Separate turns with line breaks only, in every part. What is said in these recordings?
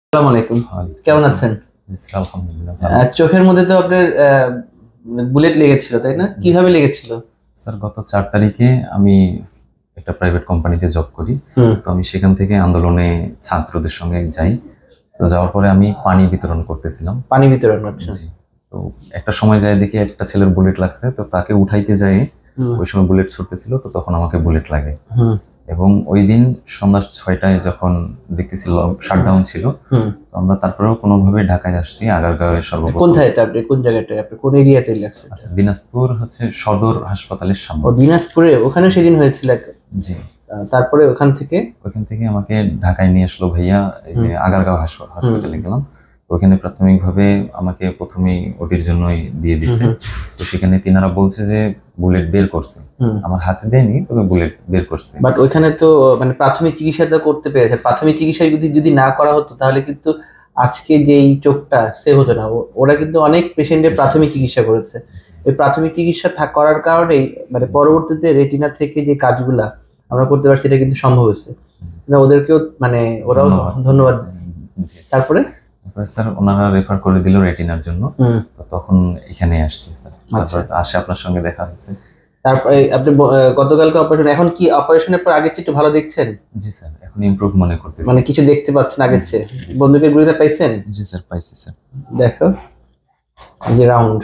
আসসালামু আলাইকুম, কেমন আছেন?
আলহামদুলিল্লাহ।
চোখের মধ্যে তো আপনার বুলেট লেগেছিল, তাই না? কিভাবে লেগেছিল?
স্যার, গত 4 তারিখে আমি একটা প্রাইভেট কোম্পানিতে জব করি। তো আমি সেখান থেকে আন্দোলনে ছাত্রদের সঙ্গে যাই। তো যাওয়ার পরে আমি পানি বিতরণ করতেছিলাম।
পানি বিতরণ? আচ্ছা।
তো একটা সময় যায় দেখি একটা ছেলের বুলেট লাগছে, তো তাকে উঠাইতে যাই। ওই সময় বুলেট ছুটতেছিল, তো তখন আমাকে বুলেট লাগে। এবং ওই দিন সন্ধ্যা 6টায় যখন দেখতেছি শাটডাউন ছিল, তো আমরা তারপরেও কোনোভাবে ঢাকায় আসছি। আগারগাঁওয়ে সর্বপ্রথম।
কোন জায়গাটা আপনি, কোন জায়গাটায় আপনি, কোন এরিয়াতে লাগছে?
আচ্ছা, দিনাজপুর হচ্ছে সদর হাসপাতালের সামনে।
ও, দিনাজপুরে? ওখানে সেদিন হয়েছিল?
জি।
তারপরে ওখান থেকে
আমাকে ঢাকায় নিয়ে আসলো ভাইয়া। এই যে আগারগাঁও হসপিটালে গেলাম। ওখানে প্রাথমিকভাবে আমাকে প্রথমেই ওটির জন্যই দিয়ে দিছে। তো সেখানে তিনারা বলছে যে বুলেট বের করছে। আমার হাতে দেয়নি, তবে বুলেট বের করছে।
বাট ওইখানে তো মানে প্রাথমিক চিকিৎসাটা করতে পেরেছে। প্রাথমিক চিকিৎসা যদি না করা হতো তাহলে কিন্তু আজকে যে এই চোখটা সে হতো না। ওরা কিন্তু অনেক পেশেন্টের প্রাথমিক চিকিৎসা করেছে। এই প্রাথমিক চিকিৎসা করার কারণেই মানে পরবর্তীতে রেটিনা থেকে যে কাজগুলা আমরা করতে পারছি এটা কিন্তু সম্ভব হয়েছে। ওদেরকেও মানে ওরাও ধন্যবাদ। তারপরে
স্যার ওনারা রেফার করে দিল রেটিনার জন্য। তো তখন এখানে আসছি স্যার। তারপরে আসে আপনার সঙ্গে দেখা হয়েছে।
তারপরে আপনি গতকালকে অপারেশন, এখন কি অপারেশনের পর আগের চেয়ে একটু ভালো দেখছেন?
জি স্যার, এখন ইমপ্রুভ মনে করতেছি।
মানে কিছু দেখতে পাচ্ছেন আগের চেয়ে? বন্দুকের গুলিটা পাইছেন?
জি স্যার, পাইছি স্যার।
দেখো, এই যে রাউন্ড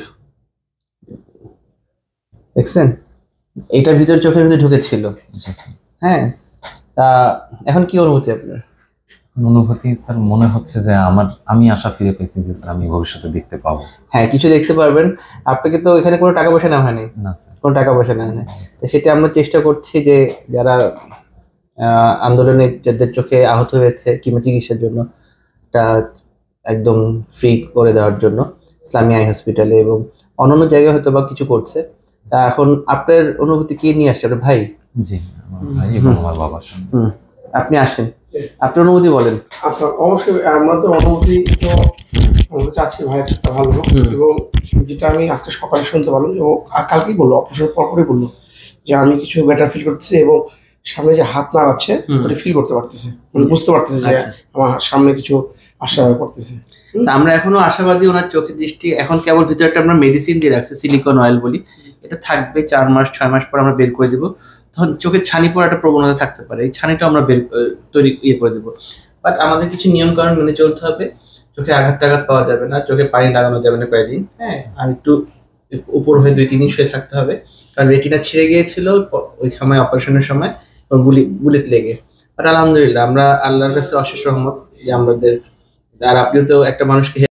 দেখছেন, এইটার ভিতর চোখের ভিতরে ঢুকেছিল। হ্যাঁ, তা এখন কি অনুভূতি আপনার?
অনুভূতি স্যার, মনে হচ্ছে যে আমি আশা ফিরে পেয়েছি যে স্যার আমি ভবিষ্যতে দেখতে পাবো।
হ্যাঁ, কিছু দেখতে পারবেন। আপনাকে তো এখানে কোনো টাকা পয়সা নেওয়া হয়নি?
না স্যার,
কোনো টাকা পয়সা নেওয়া হয়নি। তো সেটা আমরা চেষ্টা করছি যে যারা আন্দোলনে যাদের চোখে আহত হয়েছে কিংবা চিকিৎসার জন্য তা একদম ফ্রি করে দেওয়ার জন্য ইসলামী আই হসপিটালে এবং অন্যান্য জায়গায় হয়তো বা কিছু করছে। তা এখন আপনার অনুভূতি কি নিয়ে আসছে আপনার ভাই?
জি, আমার ভাই এবং আমার বাবার সঙ্গে।
আপনি আসেন, আপনার অনুভূতি বলেন।
আচ্ছা, অবশ্যই আমাদের অনুভূতি তো আমরা চাচ্ছি ভাই একটা ভালো, এবং যেটা আমি আজকে সকালে শুনতে পারলাম যে ও কালকেই বললো, অপারেশনের পরপরই বললো যে আমি কিছু বেটার ফিল করতেছি এবং সামনে যে হাত নাড়াচ্ছে ওটা ফিল করতে পারতেছে, মানে বুঝতে পারতেছে যে আমার সামনে কিছু আশা করতেছে।
আমরা এখনো আশাবাদী। ওনার চোখের দৃষ্টি এখন কেবল ভিতরে একটা আমরা মেডিসিন দিয়ে রাখছি, সিলিকন অয়েল বলি। এটা থাকবে 4 মাস 6 মাস পর আমরা বের করে দিব। তখন চোখের ছানি পড়ার একটা প্রবণতা থাকতে পারে, এই ছানিটা আমরা করে দেবো। বাট আমাদের কিছু নিয়ম কানুন মেনে চলতে হবে। চোখে আঘাত পাওয়া যাবে না, চোখে পানি লাগানো যাবে না কয়েকদিন। হ্যাঁ, আর একটু উপর হয়ে 2-3 দিন শুয়ে থাকতে হবে, কারণ রেটিনা ছিঁড়ে গিয়েছিল ওই সময় অপারেশনের সময় বুলেট লেগে। বাট আলহামদুলিল্লাহ, আমরা আল্লাহর কাছে অশেষ রহমত যে আমাদের, আর আপনিও তো একটা মানুষকে